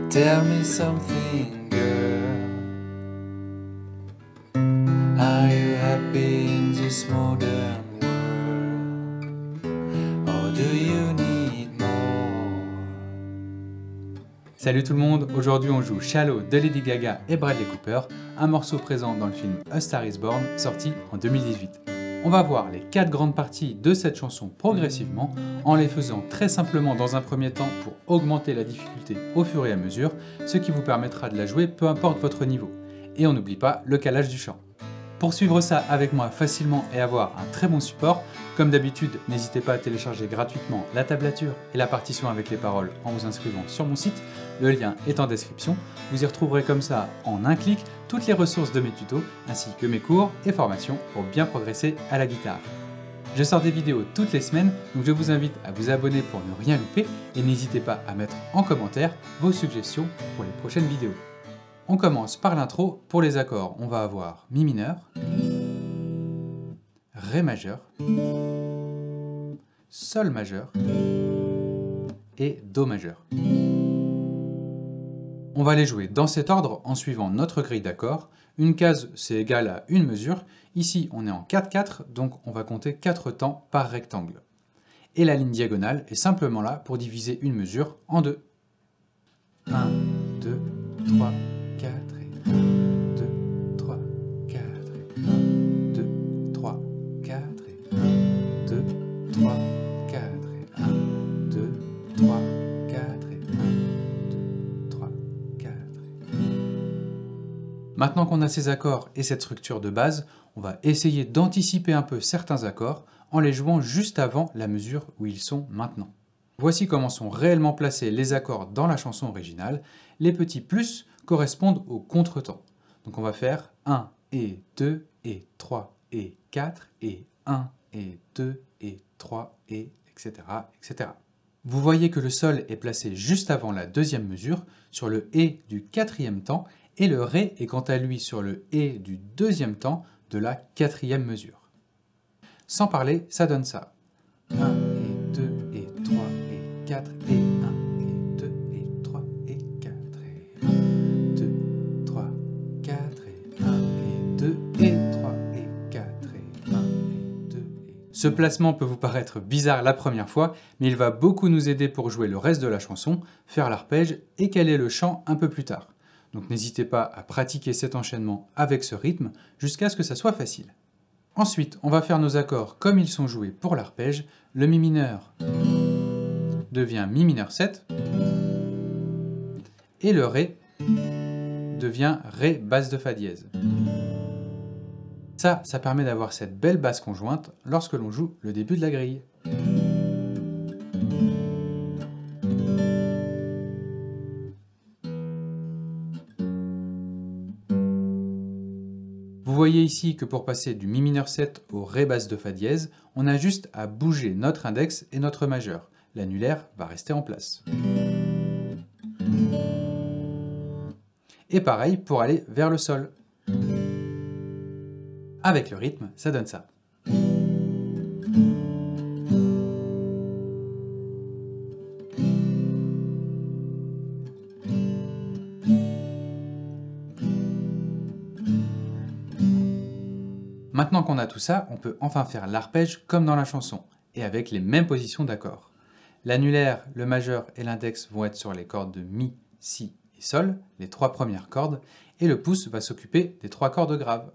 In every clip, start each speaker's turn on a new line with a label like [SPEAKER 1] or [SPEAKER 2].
[SPEAKER 1] Tell me something, girl. Are you happy in this modern world? Or do you need more?
[SPEAKER 2] Salut tout le monde, aujourd'hui on joue Shallow de Lady Gaga et Bradley Cooper, un morceau présent dans le film A Star Is Born, sorti en 2018. On va voir les 4 grandes parties de cette chanson progressivement, en les faisant très simplement dans un premier temps pour augmenter la difficulté au fur et à mesure, ce qui vous permettra de la jouer peu importe votre niveau. Et on n'oublie pas le calage du chant. Pour suivre ça avec moi facilement et avoir un très bon support, comme d'habitude, n'hésitez pas à télécharger gratuitement la tablature et la partition avec les paroles en vous inscrivant sur mon site, le lien est en description. Vous y retrouverez comme ça, en un clic, toutes les ressources de mes tutos, ainsi que mes cours et formations pour bien progresser à la guitare. Je sors des vidéos toutes les semaines, donc je vous invite à vous abonner pour ne rien louper et n'hésitez pas à mettre en commentaire vos suggestions pour les prochaines vidéos. On commence par l'intro. Pour les accords, on va avoir Mi mineur, Ré majeur, Sol majeur et Do majeur. On va les jouer dans cet ordre en suivant notre grille d'accords. Une case, c'est égal à une mesure. Ici, on est en 4-4, donc on va compter 4 temps par rectangle. Et la ligne diagonale est simplement là pour diviser une mesure en deux. 1, 2, 3, 4 et 1, 2, 3, 4 et 1, 2, 3, 4 et 1, 2, 3, 4 et 1, 2, 3, 4 et 1, 2, 3, 4 et 1. Maintenant qu'on a ces accords et cette structure de base, on va essayer d'anticiper un peu certains accords en les jouant juste avant la mesure où ils sont maintenant. Voici comment sont réellement placés les accords dans la chanson originale. Les petits plus correspondent au contretemps. Donc on va faire 1 et 2 et 3 et 4 et 1 et 2 et 3 et etc. etc. Vous voyez que le sol est placé juste avant la deuxième mesure sur le et du quatrième temps et le ré est quant à lui sur le et du deuxième temps de la quatrième mesure. Sans parler, ça donne ça. 1 et 2 et 3 et 4 et 1 et 2 et 3 et 4 et 1, 2, 3, 4 et 1 et 2 et 3 et 4 et 1 et 2 et... Ce placement peut vous paraître bizarre la première fois, mais il va beaucoup nous aider pour jouer le reste de la chanson, faire l'arpège et caler le chant un peu plus tard. Donc n'hésitez pas à pratiquer cet enchaînement avec ce rythme jusqu'à ce que ça soit facile. Ensuite, on va faire nos accords comme ils sont joués pour l'arpège. Le Mi mineur devient Mi mineur 7 et le Ré devient Ré basse de Fa dièse. Ça permet d'avoir cette belle basse conjointe lorsque l'on joue le début de la grille. Vous voyez ici que pour passer du Mi mineur 7 au Ré basse de Fa dièse, on a juste à bouger notre index et notre majeur. L'annulaire va rester en place. Et pareil pour aller vers le Sol. Avec le rythme, ça donne ça. Maintenant qu'on a tout ça, on peut enfin faire l'arpège comme dans la chanson, et avec les mêmes positions d'accords. L'annulaire, le majeur et l'index vont être sur les cordes de Mi, Si et Sol, les 3 premières cordes, et le pouce va s'occuper des 3 cordes graves.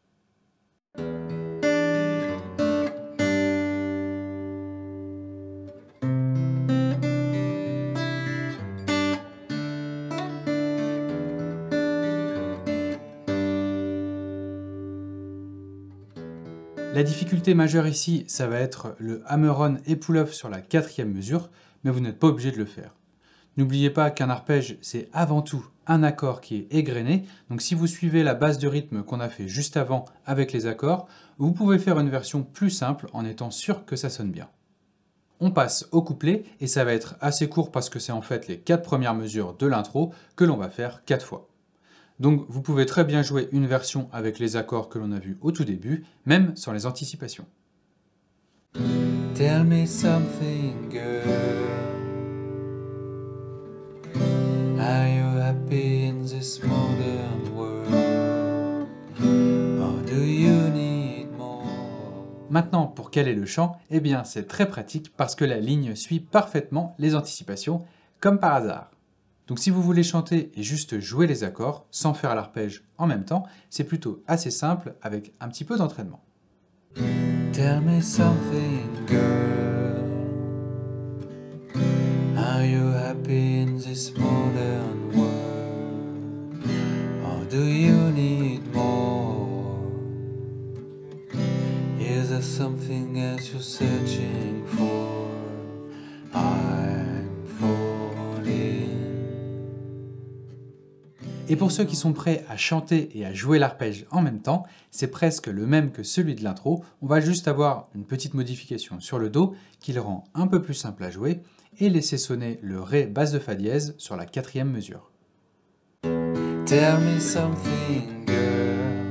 [SPEAKER 2] La difficulté majeure ici, ça va être le hammer-on et pull-off sur la 4e mesure, mais vous n'êtes pas obligé de le faire. N'oubliez pas qu'un arpège, c'est avant tout un accord qui est égrené, donc si vous suivez la base de rythme qu'on a fait juste avant avec les accords, vous pouvez faire une version plus simple en étant sûr que ça sonne bien. On passe au couplet, et ça va être assez court parce que c'est en fait les 4 premières mesures de l'intro que l'on va faire 4 fois. Donc vous pouvez très bien jouer une version avec les accords que l'on a vus au tout début, même sans les anticipations.
[SPEAKER 1] Tell me something, girl. Are you
[SPEAKER 2] Maintenant, pour caler le chant, eh bien c'est très pratique parce que la ligne suit parfaitement les anticipations, comme par hasard. Donc si vous voulez chanter et juste jouer les accords, sans faire l'arpège en même temps, c'est plutôt assez simple avec un petit peu d'entraînement.
[SPEAKER 1] Tell me something, girl. Are you happy in this modern world? Or do you need more? Is there something else you're searching for? I'm falling.
[SPEAKER 2] Et pour ceux qui sont prêts à chanter et à jouer l'arpège en même temps, c'est presque le même que celui de l'intro. On va juste avoir une petite modification sur le Do qui le rend un peu plus simple à jouer et laisser sonner le Ré basse de Fa dièse sur la 4e mesure.
[SPEAKER 1] Tell me something, girl.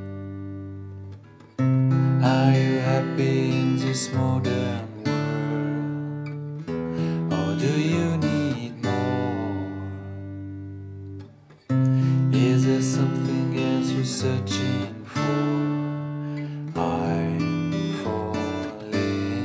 [SPEAKER 1] Are you happy in this modern world? Or do you need more? Is there something else you're searching for? I'm falling.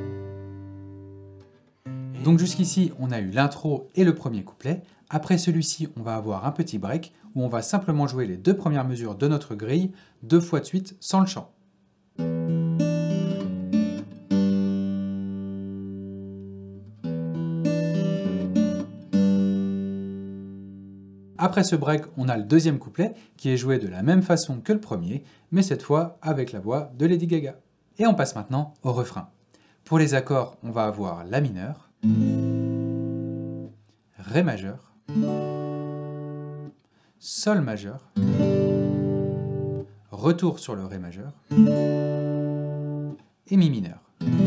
[SPEAKER 2] Donc jusqu'ici, on a eu l'intro et le premier couplet. Après celui-ci, on va avoir un petit break où on va simplement jouer les 2 premières mesures de notre grille 2 fois de suite sans le chant. Après ce break, on a le deuxième couplet qui est joué de la même façon que le premier, mais cette fois avec la voix de Lady Gaga. Et on passe maintenant au refrain. Pour les accords, on va avoir La mineur, Ré majeur, Sol majeur, retour sur le Ré majeur et Mi mineur.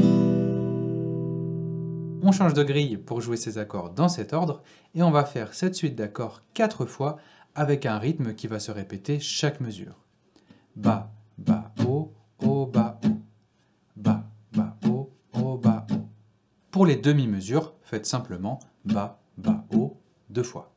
[SPEAKER 2] On change de grille pour jouer ces accords dans cet ordre et on va faire cette suite d'accords 4 fois avec un rythme qui va se répéter chaque mesure. Ba, ba, o, ba, o. Ba, ba, o, ba, o. Pour les demi-mesures, faites simplement ba, ba, o 2 fois.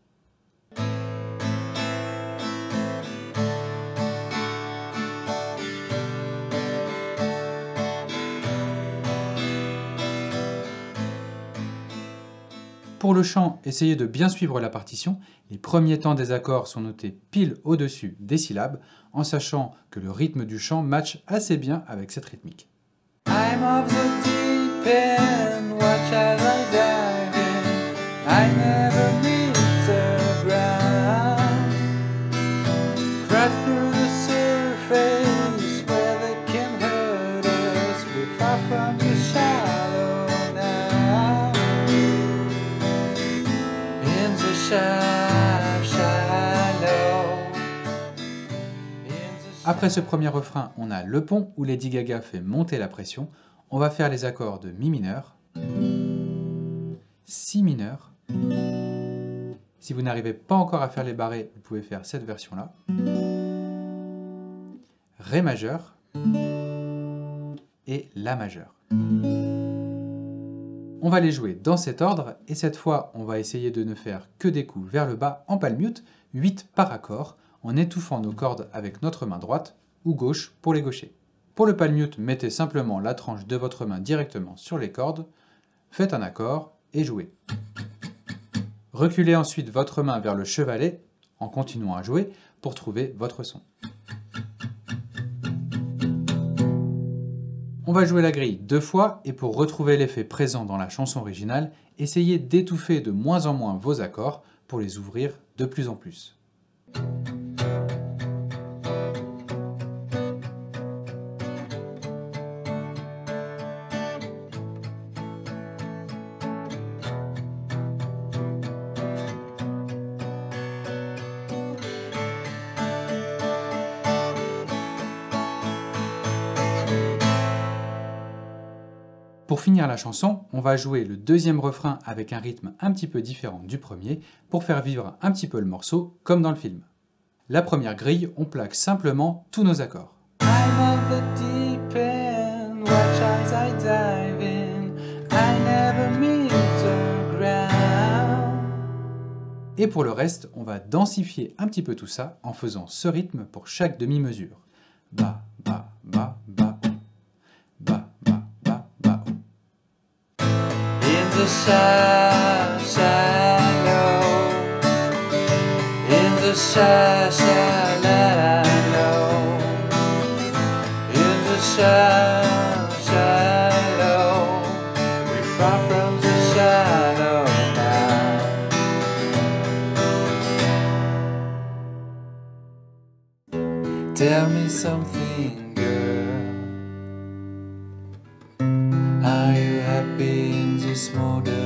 [SPEAKER 2] Pour le chant, essayez de bien suivre la partition. Les premiers temps des accords sont notés pile au-dessus des syllabes, en sachant que le rythme du chant matche assez bien avec cette rythmique.
[SPEAKER 1] I'm of the deep end, watch as I dive in. I never meet the ground. Crack through the surface where they can hurt us. We're far from the shallow now. In the shallow.
[SPEAKER 2] Après ce premier refrain, on a le pont où Lady Gaga fait monter la pression. On va faire les accords de Mi mineur, Si mineur. Si vous n'arrivez pas encore à faire les barrés, vous pouvez faire cette version-là. Ré majeur et La majeur. On va les jouer dans cet ordre et cette fois, on va essayer de ne faire que des coups vers le bas en palmute, 8 par accord, en étouffant nos cordes avec notre main droite ou gauche pour les gauchers. Pour le palmute, mettez simplement la tranche de votre main directement sur les cordes, faites un accord et jouez. Reculez ensuite votre main vers le chevalet en continuant à jouer pour trouver votre son. On va jouer la grille 2 fois et pour retrouver l'effet présent dans la chanson originale, essayez d'étouffer de moins en moins vos accords pour les ouvrir de plus en plus. Pour finir la chanson, on va jouer le deuxième refrain avec un rythme un petit peu différent du premier pour faire vivre un petit peu le morceau comme dans le film. La première grille, on plaque simplement tous nos accords.
[SPEAKER 1] I'm of the deep end, watch as I dive in. I never meet the ground.
[SPEAKER 2] Et pour le reste, on va densifier un petit peu tout ça en faisant ce rythme pour chaque demi-mesure. Ba, ba, ba, ba,
[SPEAKER 1] the shadow, in the shadow, in the shadow, we're far from the shadow now. Tell me something, girl. Are you happy in this modern